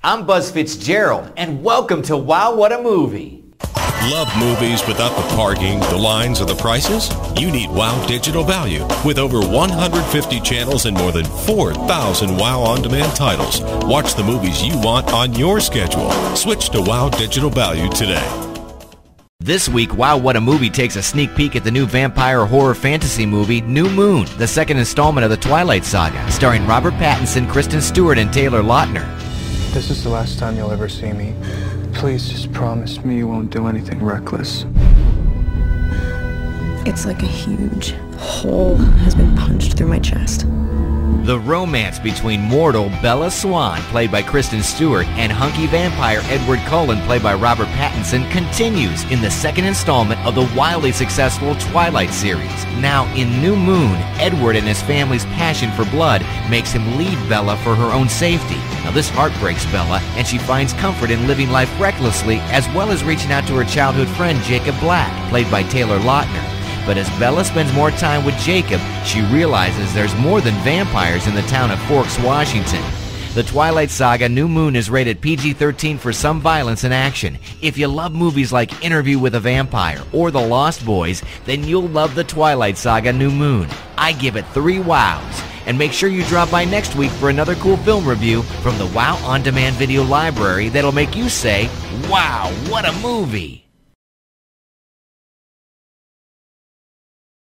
I'm Buzz Fitzgerald, and welcome to Wow What a Movie. Love movies without the parking, the lines, or the prices? You need WOW Digital Value. With over 150 channels and more than 4,000 WOW On-Demand titles, watch the movies you want on your schedule. Switch to WOW Digital Value today. This week, Wow What a Movie takes a sneak peek at the new vampire horror fantasy movie, New Moon, the second installment of the Twilight Saga, starring Robert Pattinson, Kristen Stewart, and Taylor Lautner. This is the last time you'll ever see me. Please just promise me you won't do anything reckless. It's like a huge hole has been punched through my chest. The romance between mortal Bella Swan, played by Kristen Stewart, and hunky vampire Edward Cullen, played by Robert Pattinson, continues in the second installment of the wildly successful Twilight series. Now, in New Moon, Edward and his family's passion for blood makes him leave Bella for her own safety. Now, this heartbreaks Bella, and she finds comfort in living life recklessly, as well as reaching out to her childhood friend Jacob Black, played by Taylor Lautner. But as Bella spends more time with Jacob, she realizes there's more than vampires in the town of Forks, Washington. The Twilight Saga New Moon is rated PG-13 for some violence and action. If you love movies like Interview with a Vampire or The Lost Boys, then you'll love the Twilight Saga New Moon. I give it 3 wows. And make sure you drop by next week for another cool film review from the WOW On Demand video library that'll make you say, wow, what a movie!